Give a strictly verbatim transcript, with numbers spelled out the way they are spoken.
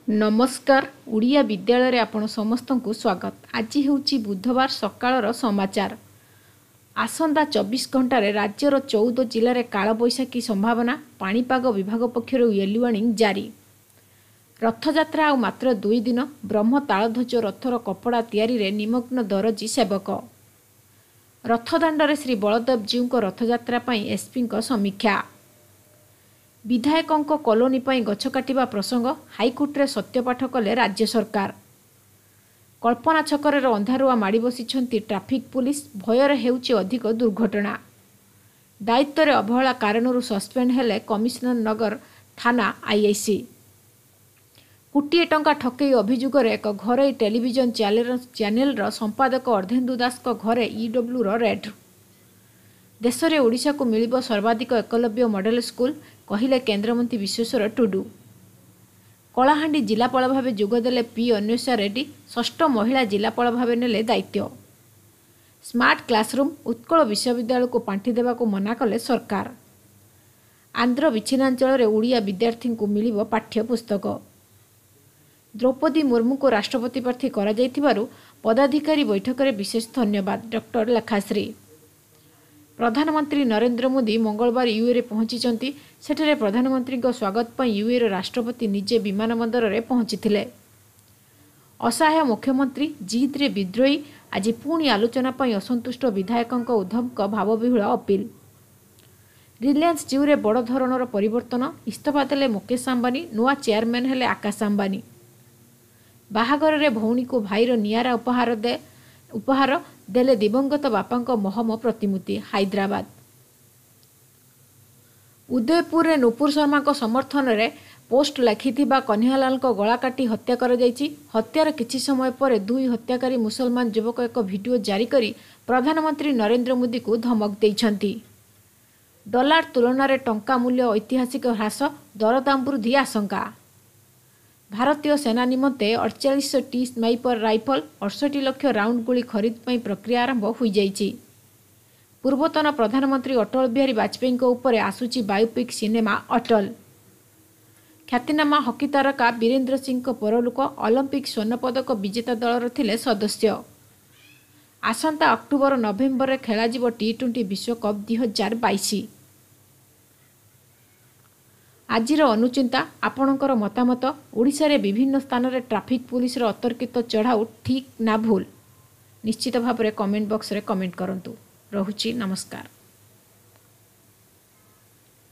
नमस्कार ओडिया विद्यालय रे आपण समस्त को स्वागत। आज हेउची बुधवार सकाळर समाचार। आसंदा चौबीस घंटा रे राज्यर चौदह जिले में कालबैशाखी संभावना। पाणीपाग विभाग पक्षरु येलो वार्निंग जारी। रथयात्रा आ मात्र दुई दिन। ब्रह्म तालध्वज रथर कपड़ा तैयारी रे निमग्न दरजी सेवक। रथदाण्डरे श्री बलदेव जीव को रथयात्रा पई एसपी को समीक्षा। विधायकों कॉलोनी पर गछ काटिबा प्रसंग हाईकोर्ट रे सत्यपाठ कले राज्य सरकार। कल्पना छकर अंधारुआ माड़ी बसिछंती ट्राफिक पुलिस। भयर हेउची अधिक दुर्घटना। दायित्व रे अवहेला कारणरू सस्पेंड हेले कमिशनर नगर थाना आईआईसी। कोटिए टंका ठकई अभियोग एक घरोई टेलीविजन चैनल चैनल संपादक अर्धेन्दु दास घरे ईडब्ल्यू रेड। देश में ओडिशा को मिलिबो सर्वाधिक एकलव्य मॉडल स्कूल कहिले केन्द्रमंत्री विश्वेश्वर टुडू। कलाहांडी जिलापाल भाव जोगदेले पी अन्वेषा रेड्डी। षष्ठ महिला जिलापाल भाव नेले दायित्व। स्मार्ट क्लासरूम उत्कल विश्वविद्यालय को पांठि देवा को मना कले सरकार। आंध्र विच्छिन्नांचल रे ओडिया विद्यार्थी को मिलिबो पाठ्य पुस्तक। द्रौपदी मुर्मू को राष्ट्रपति प्रार्थी करा जायथिबारु पदाधिकारी बैठक में विशेष धन्यवाद डॉक्टर लेखाश्री। प्रधानमंत्री नरेंद्र मोदी मंगलवार यूए पहुंची। सेठरे प्रधानमंत्री स्वागत पर यूए राष्ट्रपति निजे विमानबंदर में पहुंची। असहाय मुख्यमंत्री जिद रे विद्रोही। आज पुणी आलोचना पर असंतुष्ट विधायकों उद्धव भावविहुल अपील। रिलायंस जियो रे बड़ धरणर परिवर्तन। इस्तीफा देले मुकेश अंबानी। नुआ चेयरमैन हेले आकाश अंबानी। बाहागर रे भौणी को भाईर नियारा उपहार दे उपहार देले दिवंगत बापा महम प्रतिमूर्ति। हैदराबाद उदयपुर रे नुपुर शर्मा को समर्थन रे पोस्ट लिखिथिबा कन्हैयालाल को गला काटी हत्या कर जायछि। हत्यार किछि समय पर दुई हत्याकारी मुसलमान युवक एक वीडियो जारी करी प्रधानमंत्री नरेंद्र मोदी को धमक देइछन्ति। डॉलर तुलन में टंका मूल्य ऐतिहासिक ह्रास। दरदाम वृद्धि आशंका। भारतीय सेना निमंते अड़चाश टी स्नाइपर राइफल अड़सठ लाख राउंड गोली खरीद पर प्रक्रिया आरंभ हो जाइछि। पूर्वतन प्रधानमंत्री अटल बिहारी वाजपेयी उपर आसुची बायोपिक सिनेमा अटल। ख्यातिनामा हकी तारका वीरेंद्र सिंह परलोक। ओलंपिक स्वर्ण पदक विजेता दलर थिले सदस्य। आसंता अक्टोबर नवेम्बर में खेल टी ट्वेंटी विश्वकप दुई हजार बाईस। आजिर अनुचिंता आपणकर मतामत। ओडिशा रे विभिन्न स्थान रे ट्राफिक पुलिस रो अतर्कित चढ़ाऊ ठीक ना भूल निश्चित भाव में कमेंट बॉक्स रे कमेंट करंतु। रहुची नमस्कार।